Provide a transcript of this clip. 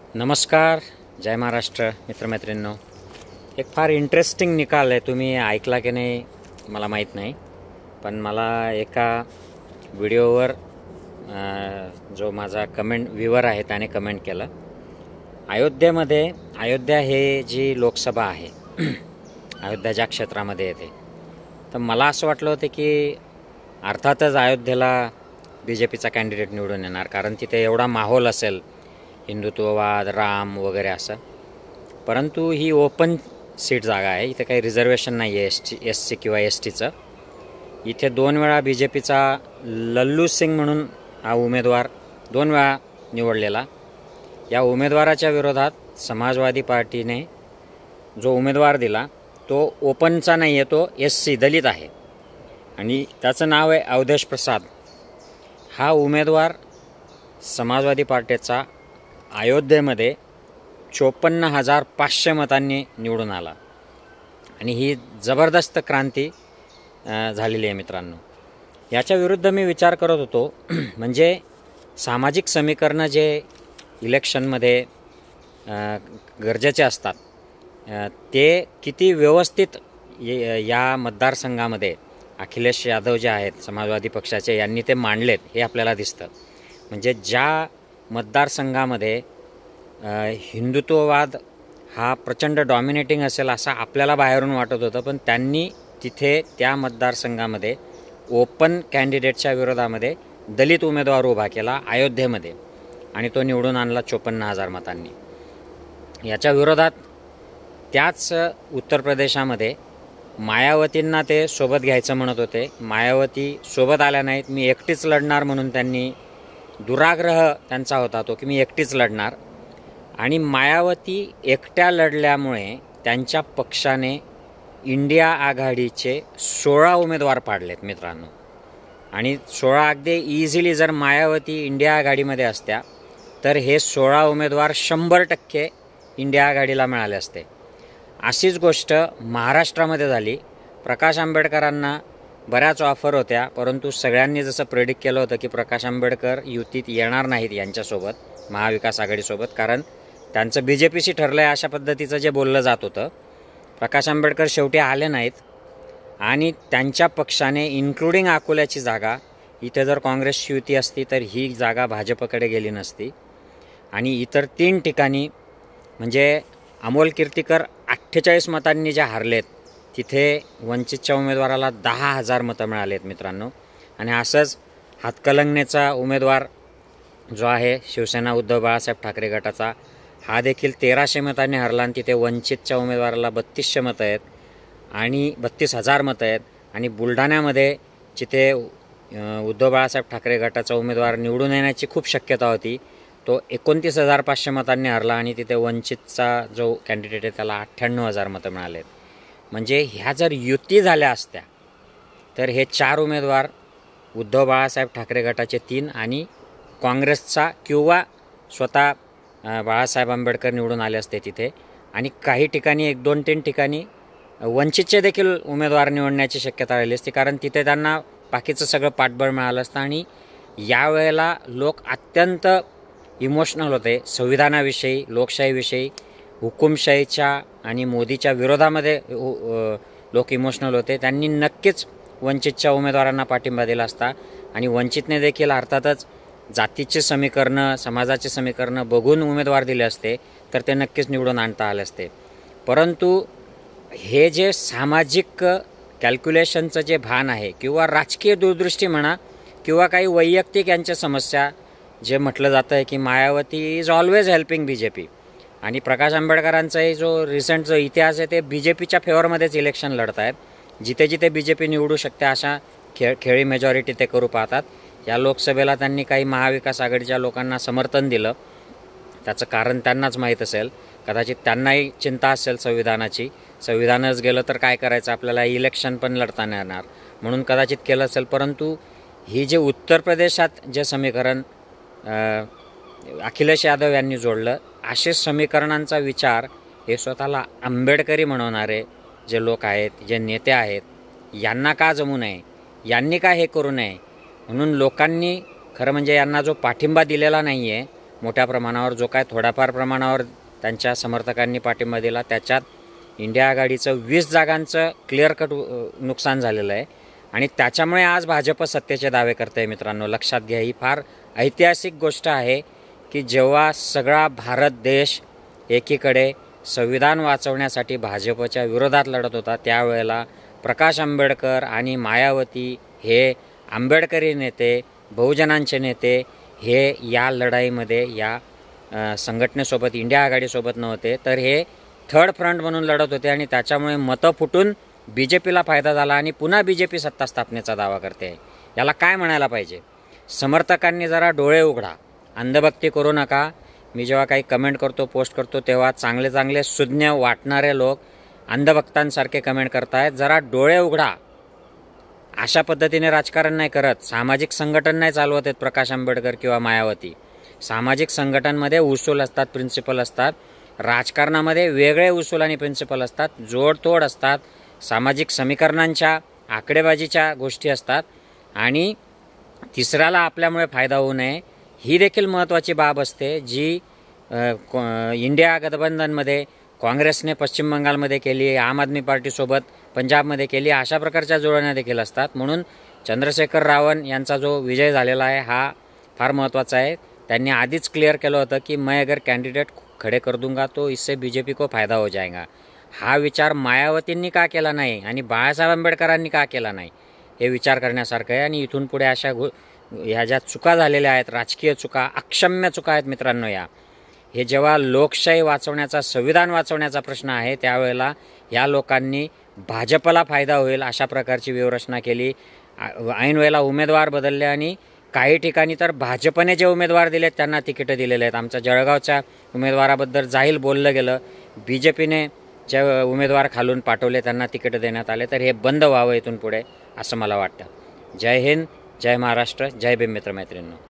नमस्कार, जय महाराष्ट्र मित्रमैत्रिणींनो. एक फार इंटरेस्टिंग निकाल आहे. तुम्ही ऐकला की नाही मला माहीत नाही, पण मला एका व्हिडिओवर जो माझा कमेंट व्ह्यूवर आहे त्याने कमेंट केलं. अयोध्या हे जी लोकसभा आहे अयोध्या ज्या क्षेत्रामध्ये येते, तर मला असं वाटलं होतं की अर्थातच अयोध्येला BJPचा कॅन्डिडेट निवडून येणार, कारण तिथे एवढा माहोल असेल, हिंदुत्ववाद, राम वगैरे असं. परंतु ही ओपन सीट जागा आहे, इथे काही रिझर्वेशन नाही आहे SC किंवा STचं. इथे 2 वेळा BJPचा लल्लू सिंग म्हणून हा उमेदवार 2 वेळा निवडलेला. या उमेदवाराच्या विरोधात समाजवादी पार्टीने जो उमेदवार दिला तो ओपनचा नाही आहे, तो SC दलित आहे आणि त्याचं नाव आहे अवधेश प्रसाद. हा उमेदवार समाजवादी पार्टीचा अयोध्येमध्ये 54,500 मतांनी निवडून आला आणि ही जबरदस्त क्रांती झालेली आहे मित्रांनो. याच्या विरुद्ध मी विचार करत होतो म्हणजे सामाजिक समीकरणं जे इलेक्शनमध्ये गरजेचे असतात ते किती व्यवस्थित या मतदारसंघामध्ये अखिलेश यादव जे आहेत समाजवादी पक्षाचे यांनी ते मांडलेत हे आपल्याला दिसतं. म्हणजे ज्या मतदारसंघामध्ये हिंदुत्ववाद हा प्रचंड डॉमिनेटिंग असेल असं आपल्याला बाहेरून वाटत होतं, पण त्यांनी तिथे त्या मतदारसंघामध्ये ओपन कॅन्डिडेटच्या विरोधामध्ये दलित उमेदवार उभा केला अयोध्येमध्ये आणि तो निवडून आणला 54,000 मतांनी. याच्या विरोधात त्याच उत्तर प्रदेशामध्ये मायावतींना ते सोबत घ्यायचं म्हणत होते. मायावती सोबत आल्या नाहीत. मी एकटीच लढणार म्हणून त्यांनी दुराग्रह त्यांचा होता तो की मी एकटीच लढणार, आणि मायावती एकट्या लढल्यामुळे त्यांच्या पक्षाने इंडिया आघाडीचे 16 उमेदवार पाडलेत मित्रांनो. आणि 16 अगदी इझिली जर मायावती इंडिया आघाडीमध्ये असत्या तर हे 16 उमेदवार 100% इंडिया आघाडीला मिळाले असते. अशीच गोष्ट महाराष्ट्रामध्ये झाली. प्रकाश आंबेडकरांना बऱ्याच ऑफर होत्या, परंतु सगळ्यांनी जसं प्रेडिक्ट केलं होतं की प्रकाश आंबेडकर युतीत येणार नाहीत यांच्यासोबत महाविकास आघाडीसोबत, कारण त्यांचं BJPशी ठरलं आहे अशा पद्धतीचं जे बोललं जात होतं. प्रकाश आंबेडकर शेवटी आले नाहीत आणि त्यांच्या पक्षाने इन्क्लुडिंग अकोल्याची जागा, इथे जर काँग्रेसची युती असती तर ही जागा भाजपकडे गेली नसती. आणि इतर 3 ठिकाणी म्हणजे अमोल कीर्तीकर 48 मतांनी जे हारलेत तिथे वंचितच्या उमेदवाराला 10,000 मतं मिळालेत मित्रांनो. आणि असंच हातकलंगणेचा उमेदवार जो आहे शिवसेना उद्धव बाळासाहेब ठाकरे गटाचा, हा देखील 1300 मतांनी हरला आणि तिथे वंचितच्या उमेदवाराला 3200 मतं आहेत आणि 32,000 मतं आहेत. आणि बुलढाण्यामध्ये जिथे उद्धव बाळासाहेब ठाकरे गटाचा उमेदवार निवडून येण्याची खूप शक्यता होती, तो 29,500 मतांनी हरला आणि तिथे वंचितचा जो कॅन्डिडेट आहे त्याला 98,000 मतं मिळालेत. म्हणजे ह्या जर युती झाल्या असत्या तर हे 4 उमेदवार उद्धव बाळासाहेब ठाकरे गटाचे 3 आणि काँग्रेसचा किंवा स्वतः बाळासाहेब आंबेडकर निवडून आले असते तिथे. आणि काही ठिकाणी 1-2-3 ठिकाणी वंचितचे देखील उमेदवार निवडण्याची शक्यता राहिली असती, कारण तिथे त्यांना बाकीचं सगळं पाठबळ मिळालं असतं. आणि यावेळेला लोक अत्यंत इमोशनल होते संविधानाविषयी, लोकशाहीविषयी, हुकुमशाहीच्या आणि मोदीच्या विरोधामध्ये लोक इमोशनल होते. त्यांनी नक्कीच वंचितच्या उमेदवारांना पाठिंबा दिला असता आणि वंचितने देखील अर्थातच जातीचे समीकरणं, समाजाचे समीकरणं बघून उमेदवार दिले असते तर ते नक्कीच निवडून आणता आले असते. परंतु हे जे सामाजिक कॅल्क्युलेशनचं जे भान आहे किंवा राजकीय दूरदृष्टी म्हणा किंवा काही वैयक्तिक यांच्या समस्या, जे म्हटलं जातं आहे की Mayawati is always helping BJP, आणि प्रकाश आंबेडकरांचाही जो रिसेंट जो इतिहास आहे ते BJPच्या फेवरमध्येच इलेक्शन लढत आहेत. जिथे जिथे BJP निवडू शकते अशा खेळी मेजॉरिटी ते करू पाहतात. या लोकसभेला त्यांनी काही महाविकास आघाडीच्या लोकांना समर्थन दिलं, त्याचं कारण त्यांनाच माहीत असेल. कदाचित त्यांनाही चिंता असेल संविधानाची, संविधानच गेलं तर काय करायचं, आपल्याला इलेक्शन पण लढता नाही येणार म्हणून कदाचित केलं असेल. परंतु ही जे उत्तर प्रदेशात जे समीकरण अखिलेश यादव यांनी जोडलं, असे समीकरणांचा विचार हे स्वतःला आंबेडकरी म्हणवणारे जे लोक आहेत, जे नेते आहेत, यांना का जमू नये, यांनी का हे करू नये. म्हणून लोकांनी खरं म्हणजे यांना जो पाठिंबा दिलेला नाही आहे मोठ्या प्रमाणावर जो काय थोड्याफार प्रमाणावर त्यांच्या समर्थकांनी पाठिंबा दिला त्याच्यात इंडिया आघाडीचं 20 जागांचं क्लिअर कट नुकसान झालेलं आहे आणि त्याच्यामुळे आज भाजप सत्तेचे दावे करते. मित्रांनो, लक्षात घ्या, ही फार ऐतिहासिक गोष्ट आहे की जेव्हा सगळा भारत देश एकीकडे संविधान वाचवण्यासाठी भाजपच्या विरोधात लढत होता त्यावेळेला प्रकाश आंबेडकर आणि मायावती हे आंबेडकरी नेते, बहुजनांचे नेते हे या लढाईमध्ये या संघटनेसोबत, इंडिया आघाडीसोबत नव्हते, तर हे थर्ड फ्रंट म्हणून लढत होते आणि त्याच्यामुळे मतं फुटून BJPला फायदा झाला आणि पुन्हा BJP सत्ता स्थापनेचा दावा करते आहे. याला काय म्हणायला पाहिजे? समर्थकांनी जरा डोळे उघडा, अंधभक्ती करू नका. मी जेव्हा काही कमेंट करतो, पोस्ट करतो, तेव्हा चांगले चांगले सुज्ञ वाटणारे लोक अंधभक्तांसारखे कमेंट करतायत. जरा डोळे उघडा. अशा पद्धतीने राजकारण नाही करत. सामाजिक संघटन नाही चालवत आहेत प्रकाश आंबेडकर किंवा मायावती. सामाजिक संघटनांमध्ये उसूल असतात, प्रिन्सिपल असतात. राजकारणामध्ये वेगळे उसूल आणि प्रिन्सिपल असतात, जोडतोड असतात, सामाजिक समीकरणांच्या आकडेबाजीच्या गोष्टी असतात आणि तिसऱ्याला आपल्यामुळे फायदा होऊ नये ही देखील महत्त्वाची बाब असते, जी इंडिया गठबंधनमध्ये काँग्रेसने पश्चिम बंगालमध्ये केली, आम आदमी पार्टीसोबत पंजाबमध्ये केली, अशा प्रकारच्या जुळण्या देखील असतात. म्हणून चंद्रशेखर रावण यांचा जो विजय झालेला आहे हा फार महत्त्वाचा आहे. त्यांनी आधीच क्लिअर केलं होतं की मैं अगर कैंडिडेट खड़े कर दूंगा तो इससे BJP को फायदा हो जाएगा. हा विचार मायावतींनी का केला नाही आणि बाळासाहेब आंबेडकरांनी का केला नाही हे विचार करण्यासारखं आहे. आणि इथून पुढे अशा ह्या ज्या चुका झालेल्या आहेत, राजकीय चुका, अक्षम्य चुका आहेत मित्रांनो, हे जेव्हा लोकशाही वाचवण्याचा, संविधान वाचवण्याचा प्रश्न आहे त्यावेळेला या लोकांनी भाजपला फायदा होईल अशा प्रकारची व्यूहरचना केली. ऐन वेळेला उमेदवार बदलले आणि काही ठिकाणी तर भाजपने जे उमेदवार दिलेत त्यांना तिकीटं दिलेले आहेत. आमच्या जळगावच्या उमेदवाराबद्दल जाहीर बोललं गेलं. BJPने जे उमेदवार खालून पाठवले त्यांना तिकीटं देण्यात आले. तर हे बंद व्हावं इथून पुढे असं मला वाटतं. जय हिंद, जय महाराष्ट्र, जय भीम मित्रमैत्रिणींनो.